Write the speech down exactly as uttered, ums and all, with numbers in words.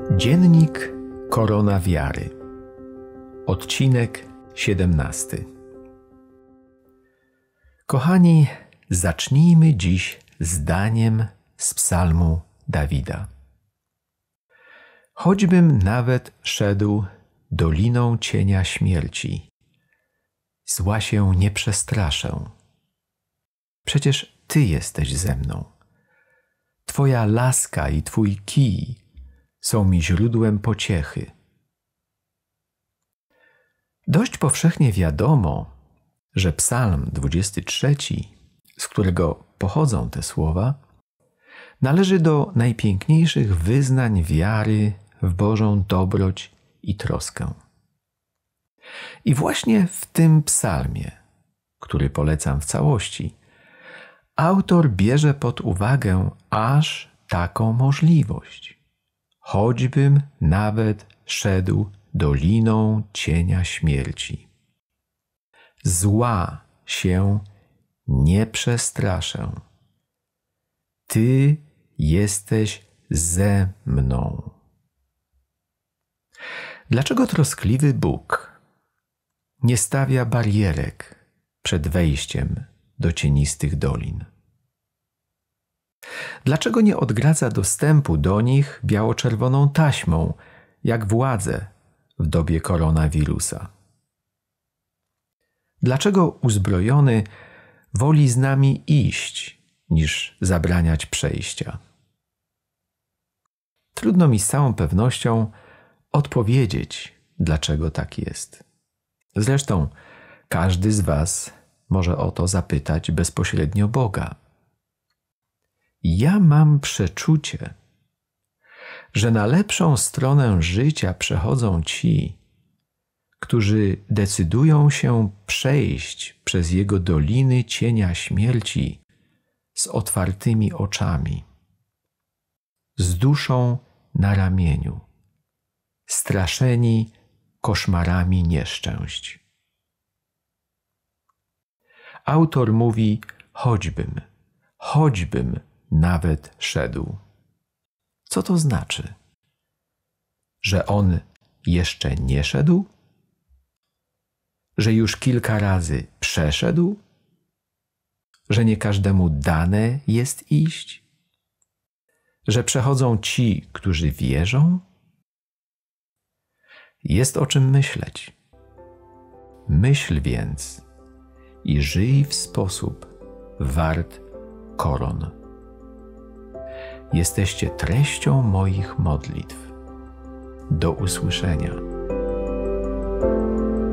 Dziennik Korona Wiary. Odcinek siedemnasty. Kochani, zacznijmy dziś zdaniem z psalmu Dawida. Choćbym nawet szedł doliną cienia śmierci, zła się nie przestraszę. Przecież Ty jesteś ze mną. Twoja laska i Twój kij są mi źródłem pociechy. Dość powszechnie wiadomo, że psalm dwudziesty trzeci, z którego pochodzą te słowa, należy do najpiękniejszych wyznań wiary w Bożą dobroć i troskę. I właśnie w tym psalmie, który polecam w całości, autor bierze pod uwagę aż taką możliwość. Choćbym nawet szedł doliną cienia śmierci, zła się nie przestraszę. Ty jesteś ze mną. Dlaczego troskliwy Bóg nie stawia barierek przed wejściem do cienistych dolin? Dlaczego nie odgradza dostępu do nich biało-czerwoną taśmą, jak władze w dobie koronawirusa? Dlaczego uzbrojony woli z nami iść, niż zabraniać przejścia? Trudno mi z całą pewnością odpowiedzieć, dlaczego tak jest. Zresztą każdy z was może o to zapytać bezpośrednio Boga. Ja mam przeczucie, że na lepszą stronę życia przechodzą ci, którzy decydują się przejść przez jego doliny cienia śmierci z otwartymi oczami, z duszą na ramieniu, straszeni koszmarami nieszczęść. Autor mówi: choćbym, choćbym nawet szedł. Co to znaczy? Że on jeszcze nie szedł? Że już kilka razy przeszedł? Że nie każdemu dane jest iść? Że przechodzą ci, którzy wierzą? Jest o czym myśleć. Myśl więc i żyj w sposób wart koron. Jesteście treścią moich modlitw. Do usłyszenia.